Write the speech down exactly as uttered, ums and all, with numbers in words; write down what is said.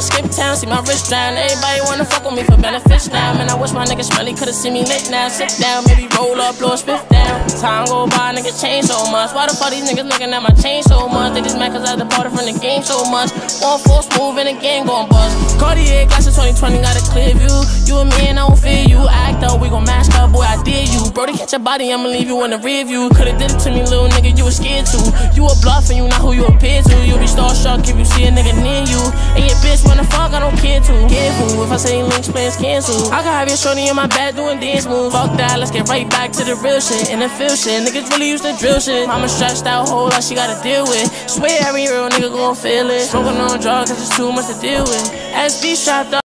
skip town, see my wrist drown. Everybody wanna fuck with me for benefits now. Man, I wish my niggas really could've seen me lit now. Sit down, maybe roll up, blow a spiff down. Time go by, niggas change so much. Why the fuck these niggas looking at my chain so much? They just mad cause I departed from the game so much. One force move and the game gon' bust. Cartier glasses twenty twenty got a clear view. You and me and I don't fear you. Act up, we gon' mask up, boy, I dare you. Brody, catch your body, I'ma leave you in the rear view. Could've did it to me, little nigga, you was scared too. You a bluff and you not who you appear to. You be starstruck if you see a nigga near you. And your bitch wanna fuck, I don't care to. Careful, if I say links, plans cancel. I can have your shorty in my bed doing dance moves. Fuck that, let's get right back to the real shit. In the field shit, niggas really used to drill shit. Mama stressed out, whole lot she gotta deal with. Swear every real nigga gon' feel it. Smoking on drugs, cause it's too much to deal with. S B strapped up.